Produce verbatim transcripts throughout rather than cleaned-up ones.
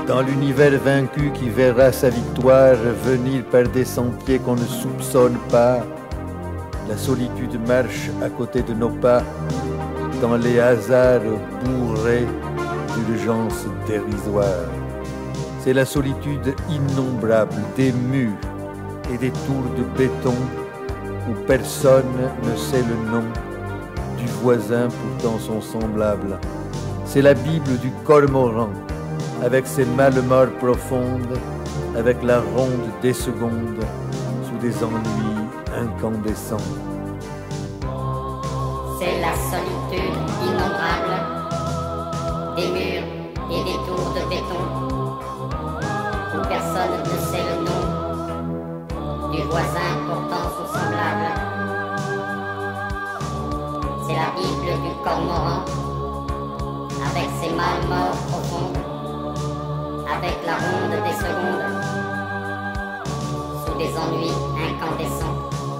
Dans l'univers vaincu qui verra sa victoire venir par des sentiers qu'on ne soupçonne pas, la solitude marche à côté de nos pas dans les hasards bourrés d'urgence dérisoire. C'est la solitude innombrable des murs et des tours de béton où personne ne sait le nom du voisin pourtant son semblable. C'est la Bible du cormoran avec ses mallemorts profondes, avec la ronde des secondes sous des ennuis incandescents. C'est la solitude innombrable des murs et des tours de béton où personne ne sait le nom du voisin pourtant son semblable. C'est la Bible du cormoran avec ses mallemorts profondes, avec la ronde des secondes sous des ennuis incandescents.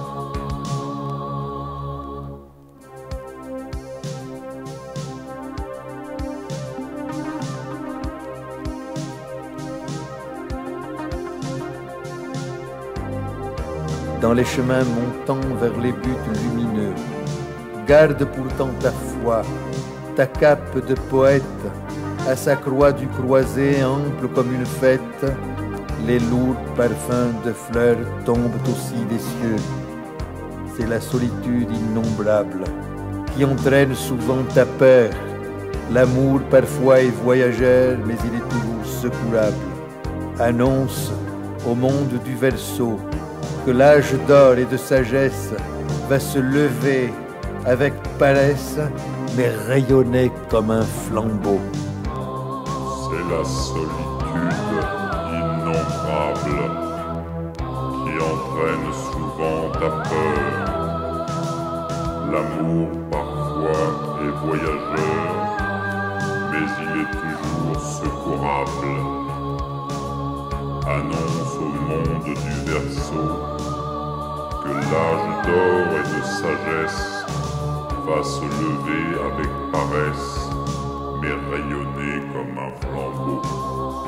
Dans les chemins montant vers les buts lumineux, garde pourtant ta foi, ta cape de poète, à sa croix du croisé ample comme une fête, les lourds parfums de fleurs tombent aussi des cieux. C'est la solitude innombrable qui entraîne souvent ta peur. L'amour parfois est voyageur, mais il est toujours secourable. Annonce au monde du Verseau que l'âge d'or et de sagesse va se lever avec paresse, mais rayonner comme un flambeau. C'est la solitude innombrable qui entraîne souvent ta peur. L'amour parfois est voyageur, mais il est toujours secourable. Annonce au monde du Verseau que l'âge d'or et de sagesse va se lever avec paresse, mais rayonner comme un flambeau.